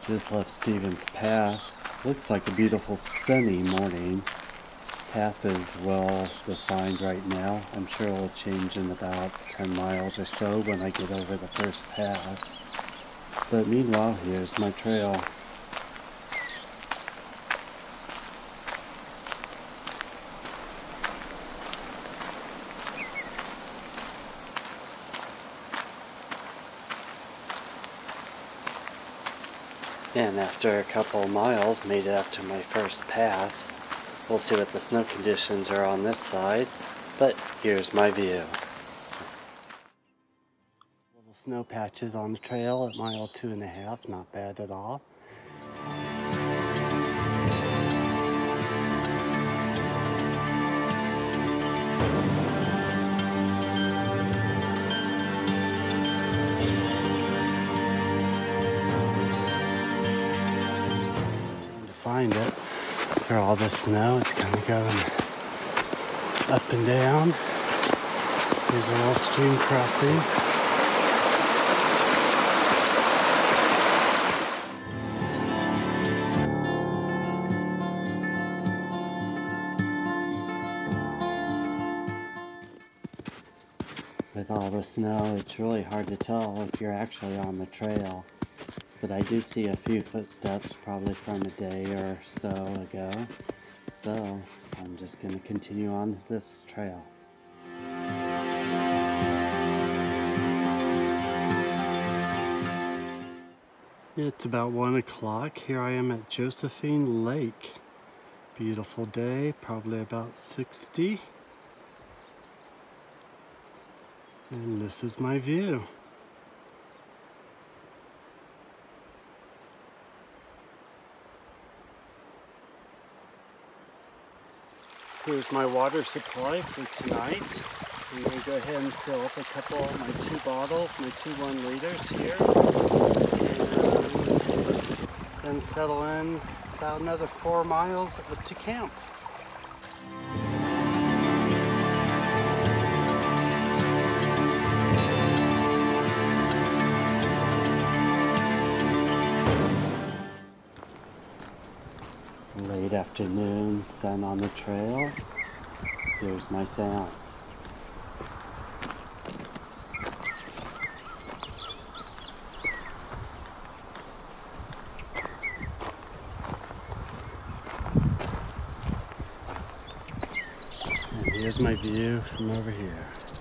Just left Stevens Pass. Looks like a beautiful sunny morning. Path is well defined right now. I'm sure it'll change in about 10 miles or so when I get over the first pass. But meanwhile, here's my trail. And after a couple of miles, made it up to my first pass. We'll see what the snow conditions are on this side, but here's my view. Little snow patches on the trail at mile 2.5, not bad at all. Find it through all the snow. It's kind of going up and down. There's a little stream crossing. With all the snow, it's really hard to tell if you're actually on the trail. But I do see a few footsteps, probably from a day or so ago. So I'm just going to continue on this trail. It's about 1 o'clock. Here I am at Josephine Lake. Beautiful day, probably about 60. And this is my view. Here's my water supply for tonight. I'm going to go ahead and fill up a couple of my 2 bottles, my 2 1-liters here. And then settle in about another 4 miles to camp. Late afternoon, sun on the trail. Here's my sounds. And here's my view from over here.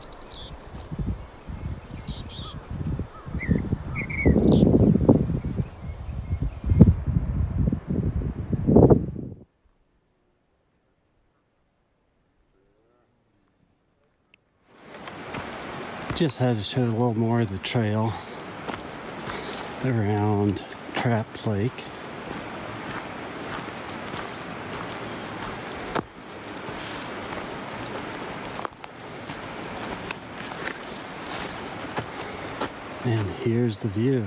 Just had to show a little more of the trail around Trap Lake. And here's the view.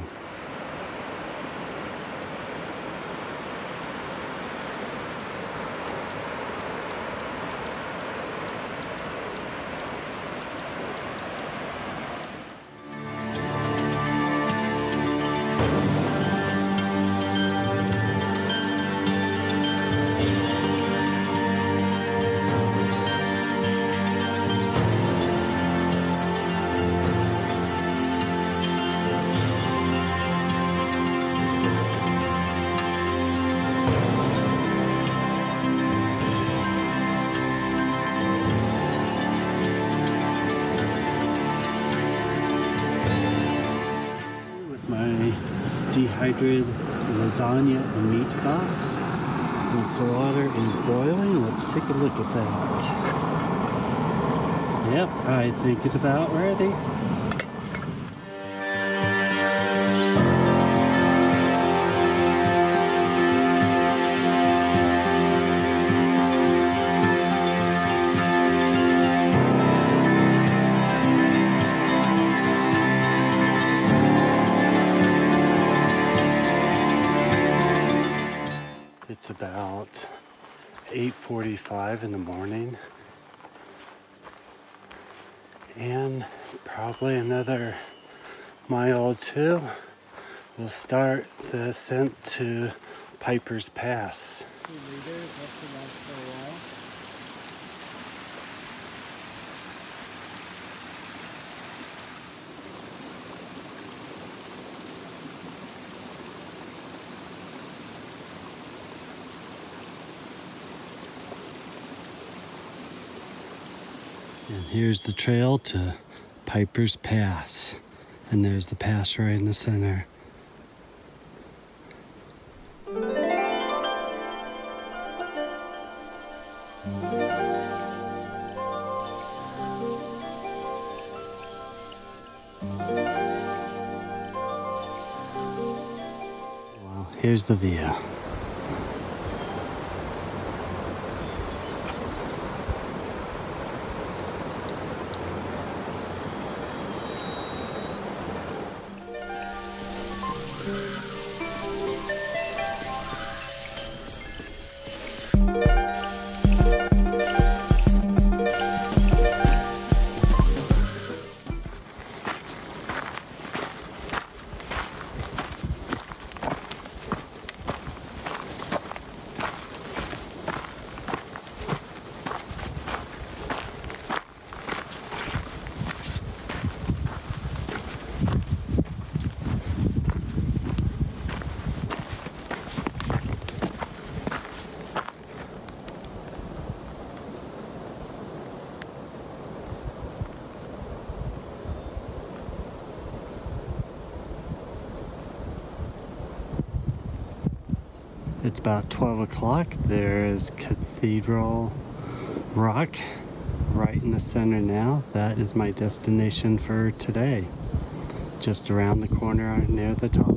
Dehydrated lasagna and meat sauce. Once the water is boiling, let's take a look at that. Yep, I think it's about ready. It's about 8:45 in the morning, and probably another mile or 2 We'll start the ascent to Piper's Pass. 2 liters, that should last for a while. And here's the trail to Piper's Pass. And there's the pass right in the center. Well, here's the view. It's about 12 o'clock. There is Cathedral Rock right in the center now. That is my destination for today. Just around the corner near the top.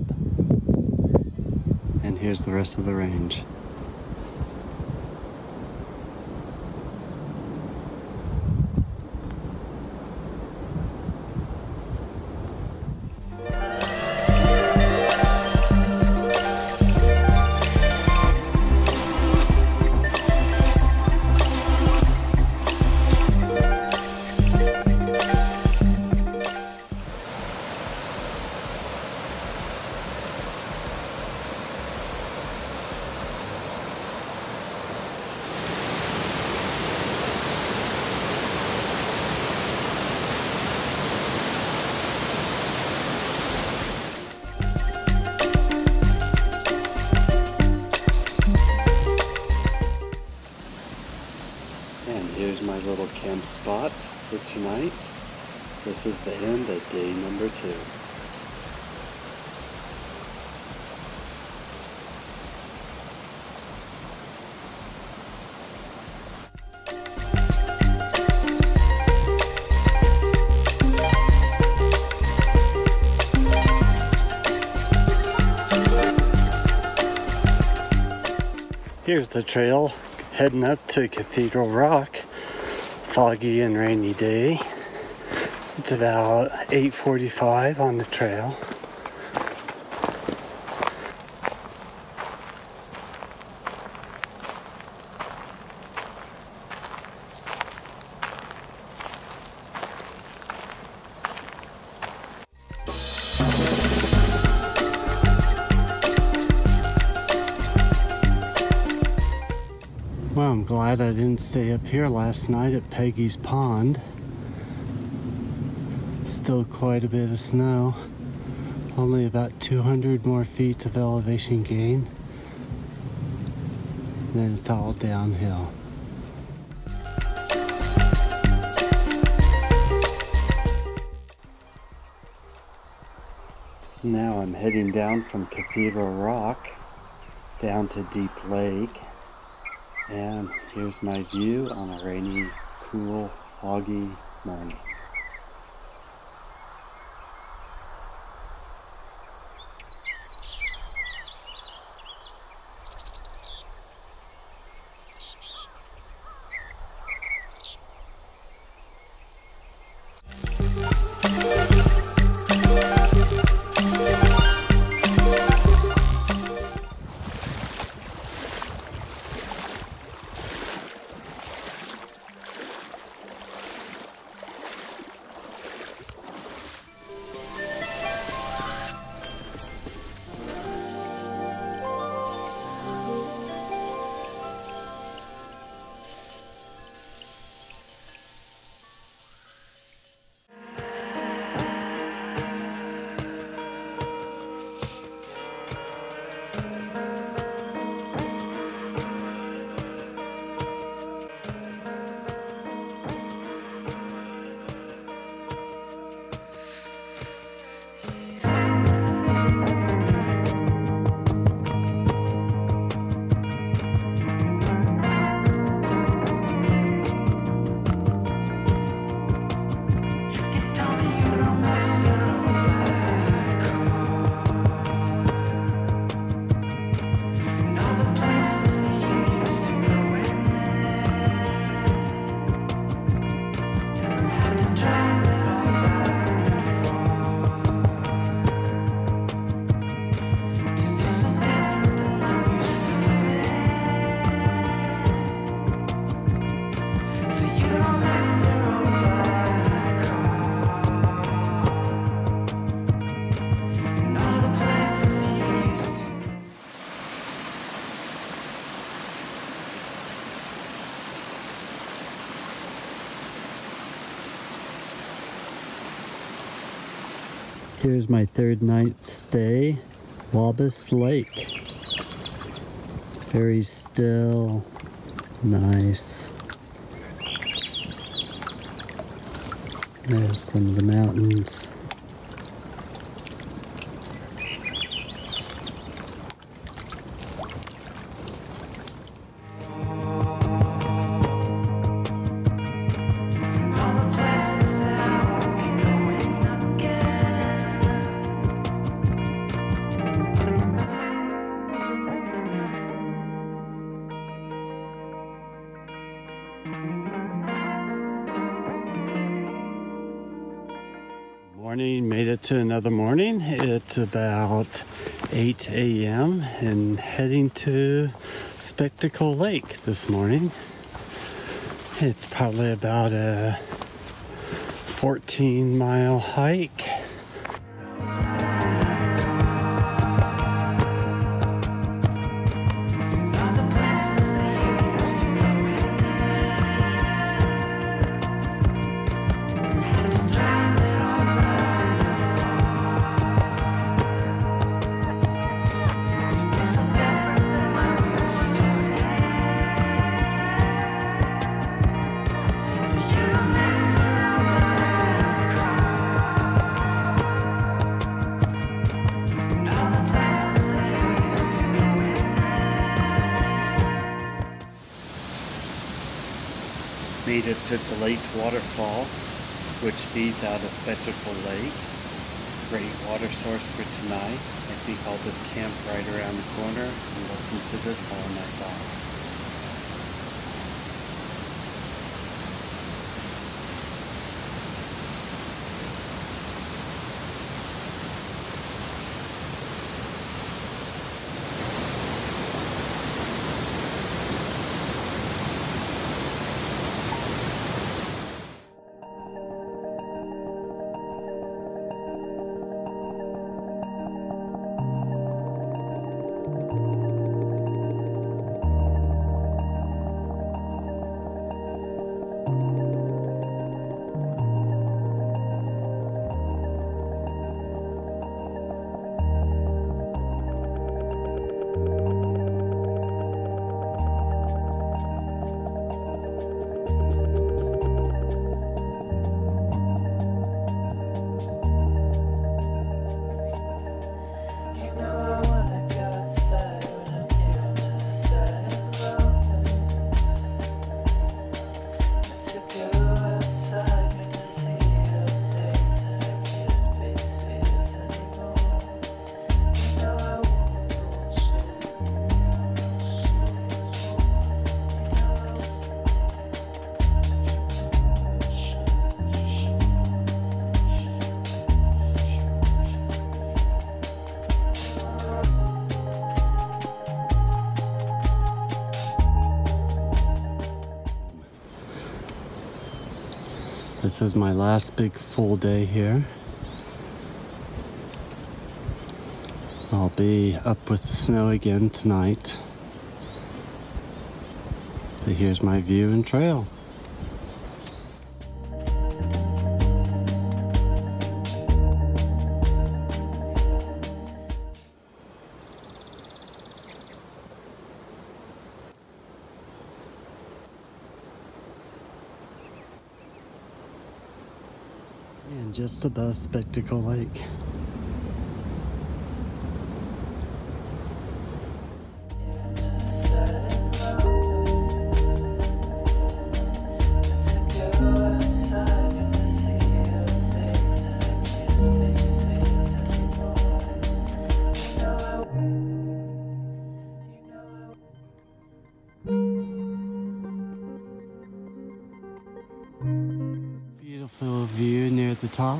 And here's the rest of the range. Here's my little camp spot for tonight. This is the end of day number 2. Here's the trail heading up to Cathedral Rock. Foggy and rainy day. It's about 8:45 on the trail. Well, I'm glad I didn't stay up here last night at Peggy's Pond. Still quite a bit of snow. Only about 200 more feet of elevation gain. Then it's all downhill. Now I'm heading down from Cathedral Rock down to Deep Lake. And here's my view on a rainy, cool, foggy morning. Here's my third night stay, Wabash Lake. Very still, nice. There's some of the mountains. Morning, made it to another morning. It's about 8 a.m. and heading to Spectacle Lake this morning. It's probably about a 14-mile hike. Made it to Delate Waterfall, which feeds out of Spectacle Lake. Great water source for tonight. I think I'll just camp right around the corner and listen to this all night long. This is my last big full day here. I'll be up with the snow again tonight. But here's my view and trail. And just above Spectacle Lake. Beautiful view near the top.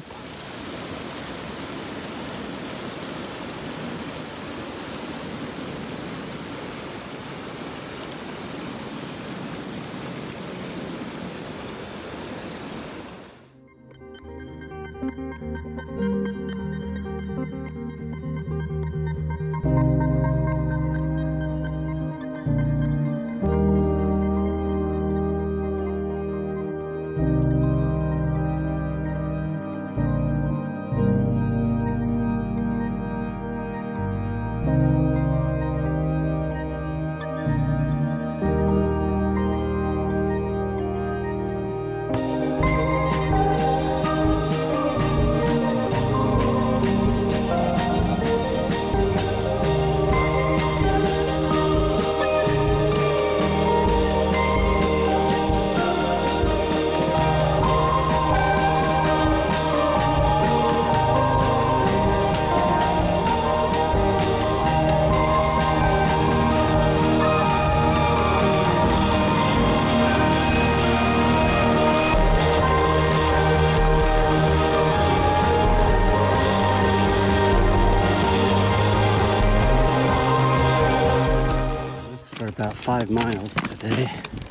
about 5 miles today.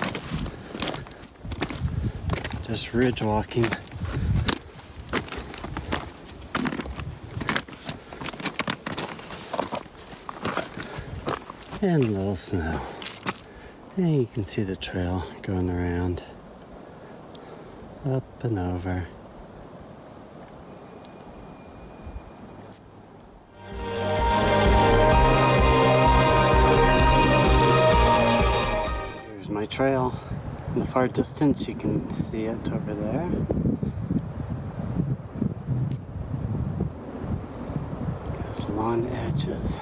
Just ridge walking. And a little snow. And you can see the trail going around. Up and over. Here's my trail. In the far distance you can see it over there. There's long edges.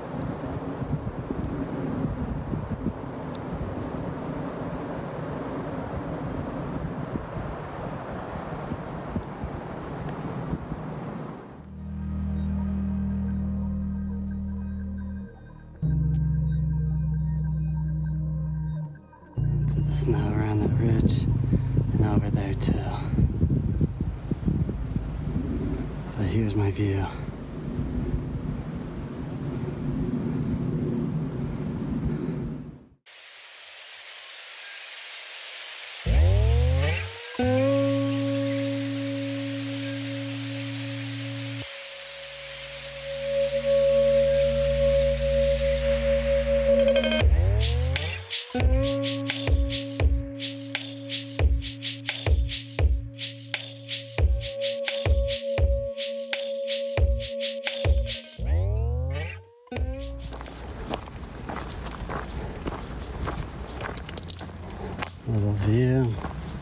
The snow around that ridge and over there too. But here's my view. Little view.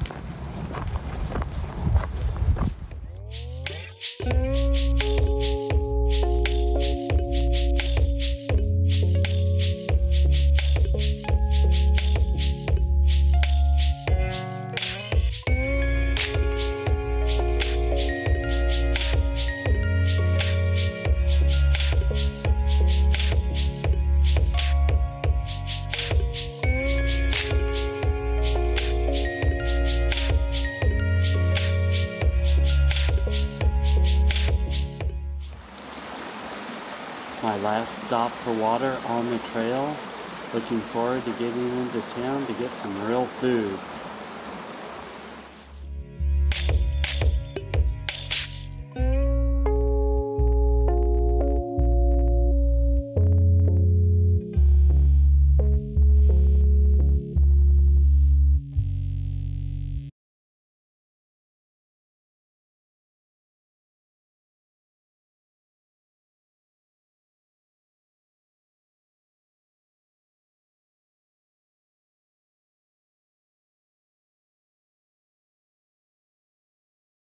My last stop for water on the trail. Looking forward to getting into town to get some real food.